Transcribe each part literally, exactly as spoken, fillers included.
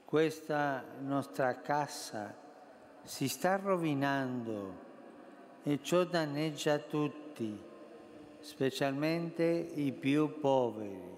questa nostra casa si sta rovinando e ciò danneggia tutti, specialmente i più poveri.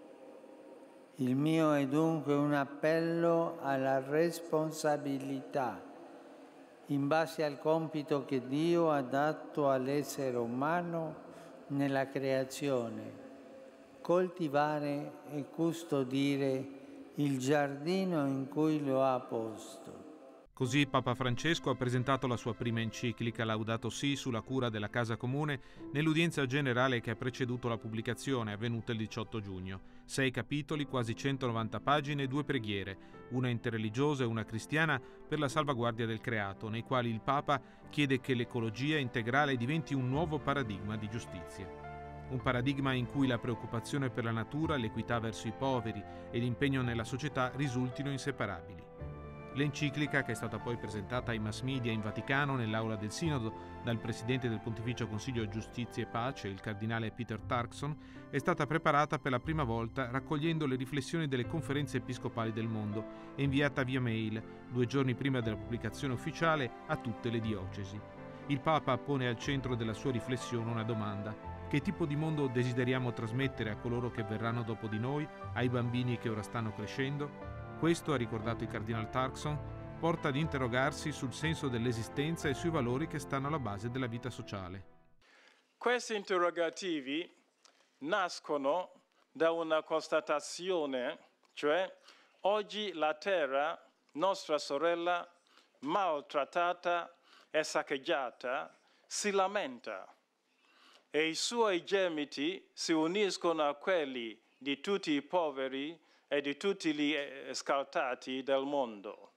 Il mio è dunque un appello alla responsabilità in base al compito che Dio ha dato all'essere umano nella creazione: coltivare e custodire il giardino in cui lo ha posto. Così Papa Francesco ha presentato la sua prima enciclica Laudato Si sulla cura della casa comune nell'udienza generale che ha preceduto la pubblicazione, avvenuta il diciotto giugno. Sei capitoli, quasi centonovanta pagine e due preghiere, una interreligiosa e una cristiana, per la salvaguardia del creato, nei quali il Papa chiede che l'ecologia integrale diventi un nuovo paradigma di giustizia. Un paradigma in cui la preoccupazione per la natura, l'equità verso i poveri e l'impegno nella società risultino inseparabili. L'enciclica, che è stata poi presentata ai mass media in Vaticano nell'aula del Sinodo dal Presidente del Pontificio Consiglio Giustizia e Pace, il Cardinale Peter Turkson, è stata preparata per la prima volta raccogliendo le riflessioni delle conferenze episcopali del mondo e inviata via mail, due giorni prima della pubblicazione ufficiale, a tutte le diocesi. Il Papa pone al centro della sua riflessione una domanda: che tipo di mondo desideriamo trasmettere a coloro che verranno dopo di noi, ai bambini che ora stanno crescendo? Questo, ha ricordato il Cardinal Turkson, porta ad interrogarsi sul senso dell'esistenza e sui valori che stanno alla base della vita sociale. Questi interrogativi nascono da una constatazione, cioè oggi la terra, nostra sorella, maltrattata e saccheggiata, si lamenta e i suoi gemiti si uniscono a quelli di tutti i poveri e di tutti gli escaltati del mondo.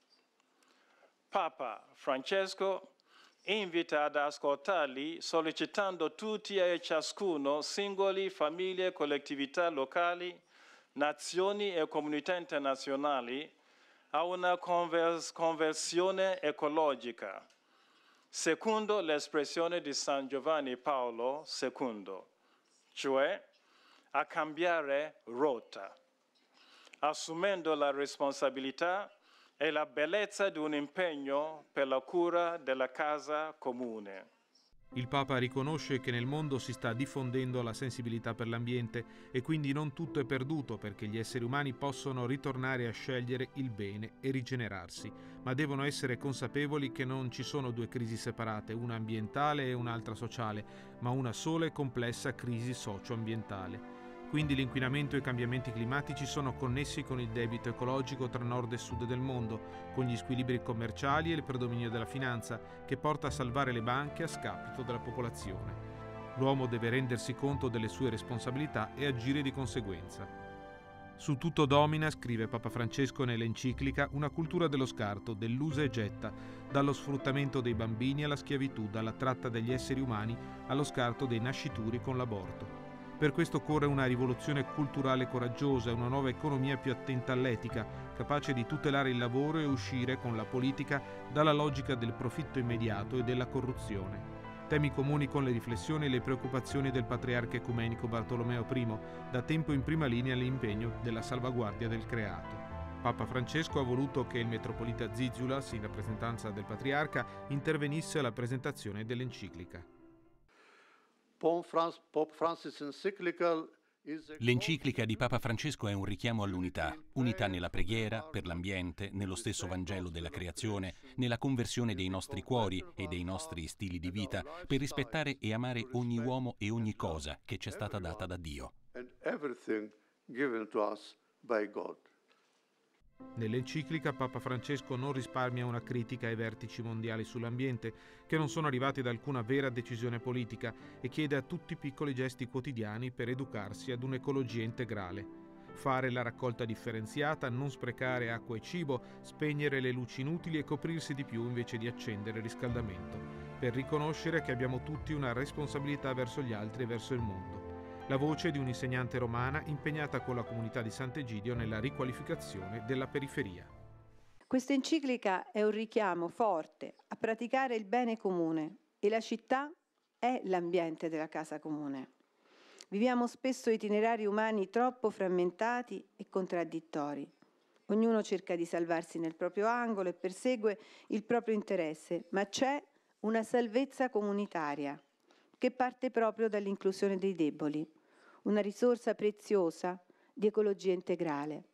Papa Francesco invita ad ascoltarli, sollecitando tutti e ciascuno, singoli, famiglie, collettività locali, nazioni e comunità internazionali, a una convers- conversione ecologica, secondo l'espressione di San Giovanni Paolo secondo, cioè a cambiare rotta, assumendo la responsabilità e la bellezza di un impegno per la cura della casa comune. Il Papa riconosce che nel mondo si sta diffondendo la sensibilità per l'ambiente e quindi non tutto è perduto, perché gli esseri umani possono ritornare a scegliere il bene e rigenerarsi, ma devono essere consapevoli che non ci sono due crisi separate, una ambientale e un'altra sociale, ma una sola e complessa crisi socio-ambientale. Quindi l'inquinamento e i cambiamenti climatici sono connessi con il debito ecologico tra nord e sud del mondo, con gli squilibri commerciali e il predominio della finanza, che porta a salvare le banche a scapito della popolazione. L'uomo deve rendersi conto delle sue responsabilità e agire di conseguenza. Su tutto domina, scrive Papa Francesco nell'enciclica, una cultura dello scarto, dell'usa e getta, dallo sfruttamento dei bambini alla schiavitù, dalla tratta degli esseri umani allo scarto dei nascituri con l'aborto. Per questo occorre una rivoluzione culturale coraggiosa, una nuova economia più attenta all'etica, capace di tutelare il lavoro e uscire con la politica dalla logica del profitto immediato e della corruzione. Temi comuni con le riflessioni e le preoccupazioni del patriarca ecumenico Bartolomeo primo, da tempo in prima linea all'impegno della salvaguardia del creato. Papa Francesco ha voluto che il metropolita Zizioulas, in rappresentanza del patriarca, intervenisse alla presentazione dell'enciclica. L'enciclica di Papa Francesco è un richiamo all'unità, unità nella preghiera, per l'ambiente, nello stesso Vangelo della creazione, nella conversione dei nostri cuori e dei nostri stili di vita, per rispettare e amare ogni uomo e ogni cosa che ci è stata data da Dio. Nell'enciclica Papa Francesco non risparmia una critica ai vertici mondiali sull'ambiente, che non sono arrivati da alcuna vera decisione politica, e chiede a tutti piccoli gesti quotidiani per educarsi ad un'ecologia integrale. Fare la raccolta differenziata, non sprecare acqua e cibo, spegnere le luci inutili e coprirsi di più invece di accendere il riscaldamento, per riconoscere che abbiamo tutti una responsabilità verso gli altri e verso il mondo. La voce di un'insegnante romana impegnata con la comunità di Sant'Egidio nella riqualificazione della periferia. Questa enciclica è un richiamo forte a praticare il bene comune e la città è l'ambiente della casa comune. Viviamo spesso itinerari umani troppo frammentati e contraddittori. Ognuno cerca di salvarsi nel proprio angolo e persegue il proprio interesse, ma c'è una salvezza comunitaria che parte proprio dall'inclusione dei deboli, una risorsa preziosa di ecologia integrale.